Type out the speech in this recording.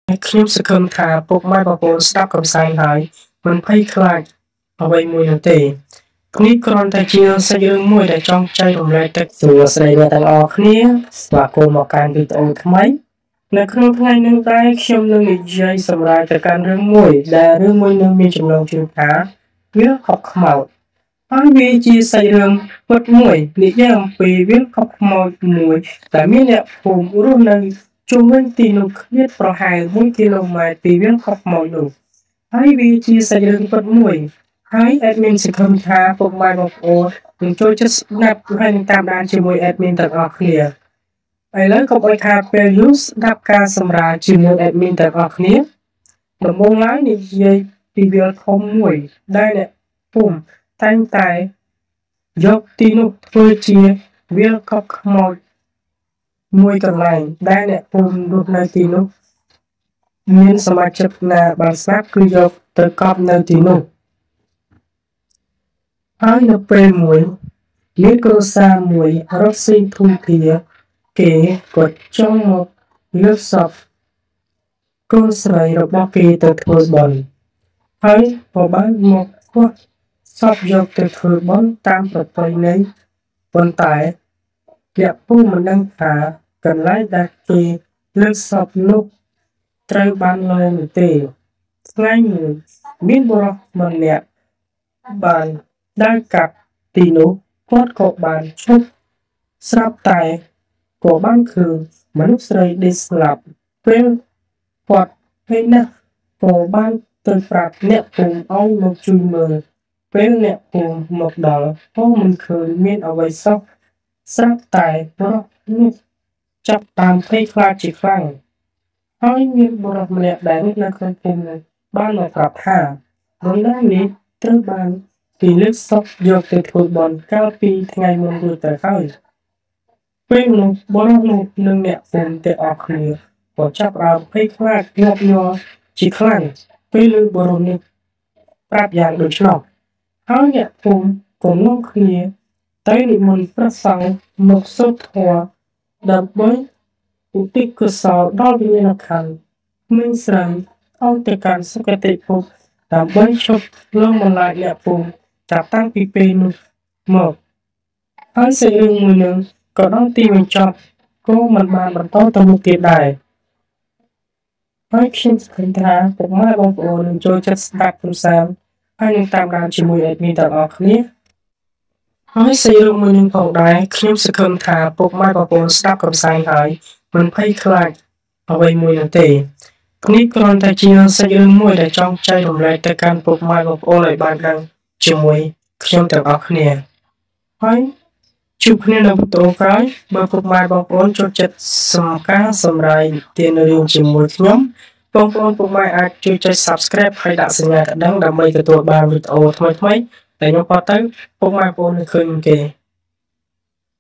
ខ្ញុំសង្ឃឹមថាពុកម៉ែបងប្អូនស្ដាប់កំសាន្តហើយមិនភ័យខ្លាចអ្វីមួយនោះទេនេះគ្រាន់តែជាសាច់រឿងមួយដែលចង់ចែករំលែកទឹកសួស្តីអ្នកទាំងអស់គ្នាស្វាគមន៍មកកាន់វីដេអូថ្មីនៅក្នុងថ្ងៃនេះដែរខ្ញុំនឹងនិយាយសម្រាប់ទៅកាន់រឿងមួយដែលរឿងមួយនឹងមានចំណងជើងថាវាខកខ្មោចហើយវាជាសាច់រឿងពិតមួយនិយាយអំពីវាខកខ្មោចមួយដែលមានអ្នកភូមិរស់នៅជុំវិញទីនោះឃ្លាតប្រហែល1គីឡូម៉ែត្រពីវាខកខ្មោចនោះហើយវាជាសាច់រឿងពិតមួយហើយអេដមីនសង្ឃឹមថាពុកម៉ែបងប្អូននឹងចូលចិត្តស្ដាប់ហើយនឹងតាមដានជាមួយអេដមីនទាំងអស់គ្នាឥឡូវកុំឲ្យខាតពេលយូរស្ដាប់ការសម្រាលជាមួយអេដមីនទាំងអស់គ្នាដំបូងឡើយនិយាយពីវាលធំមួយដែលអ្នកភូមិតែងតែយកទីនោះធ្វើជាវាលខកខ្មោចមួយកន្លែងដែលអ្នកភូមិរស់នៅទីនោះមានសមាជិកណាបានស្លាប់គឺយកទៅកប់នៅទីនោះហើយនៅពេលមួយមានគ្រួសារមួយរកស៊ីធំធាគេក៏ចង់មកលើកសពកូនស្រីរបស់គេទៅធ្វើបុណ្យហើយក៏បានមកខ្វះសពយកទៅធ្វើបុណ្យតាមប្រពៃណីប៉ុន្តែអ្នកភូមិមិនដឹងថាកន្លែងដែលគេលើកសពនោះត្រូវបានលើនោះទេថ្ងៃមួយមានបុរសម្នាក់បានដើរកាត់ទីនោះគាត់ក៏បានឈប់ស្រាប់តែក៏បានឃើញមនុស្សស្រីដេកស្លាប់ពេលគាត់ឃើញណាស់ក៏បានទៅប្រាប់អ្នកភូមិឲ្យមកជួយមើលពេលអ្នកភូមិមកដល់ក៏មិនឃើញមានអ្វីសោះស្រាប់តែបុរសនោះចាប់តាមភ័យខ្លាចជាខ្លាំងហើយមានបុរសម្នាក់ដែលរស់នៅក្នុងភូមិនោះបានមកប្រាប់ថារំលែកនេះត្រូវបានគេលើកសពយកទៅធ្វើបុណ្យកាលពីថ្ងៃមុនរួចទៅហើយពេលនោះបុរសនោះនិងអ្នកភូមិទាំងអស់គ្នាក៏ចាប់ផ្ដើមភ័យខ្លាចញាប់ញ័រជាខ្លាំងពេលឮបុរសនេះប្រាប់យ៉ាងដូច្នោះហើយអ្នកភូមិក៏នាំគ្នាទៅនិមន្តព្រះសង្ឃមកសូត្រធម៌ដើម្បីឧទ្ទិសកុសលដល់វិញ្ញាណក្ខន្ធក្មេងស្រីឲ្យទៅកាន់សុគតិភពដើម្បីឈប់លងបន្លាចអ្នកភូមិចាប់តាំងពីពេលនោះមកហើយសាច់រឿងមួយនឹងក៏ដល់ទីបញ្ចប់ក៏មិនបានបន្តទៅមុខទៀតដែរហើយខ្ញុំសង្ឃឹមថាពុកម៉ែបងប្អូននឹងចូលចិត្តស្ដាប់កំសាន្តហើយនឹងតាមដានជាមួយអេដមីនទាំងអស់គ្នាហើយសាច់រឿងមួយនឹងផងដែរខ្ញុំសង្ឃឹមថាពុកម៉ែបងប្អូនស្ដាប់កំសាន្តហើយមិនភ័យខ្លាចអ្វីមួយនោះទេនេះគ្រាន់តែជាសាច់រឿងមួយដែលចង់ចែករំលែកទៅកាន់ពុកម៉ែបងប្អូនឲ្យបានដឹងជាមួយខ្ញុំទាំងអស់គ្នាហើយជួបគ្នានៅវីដេអូក្រោយបើពុកម៉ែបងប្អូនចូលចិត្តសម្រាយទានរឿងជាមួយខ្ញុំបងប្អូនពុកម៉ែអាចជួយចុច Subscribe ហើយដាក់សញ្ញាកណ្ដឹងដើម្បីទទួលបានវីដេអូថ្មីៗដែលខ្ញុំផុសទៅពុកម៉ែបងប្អូននឹងឃើញគេ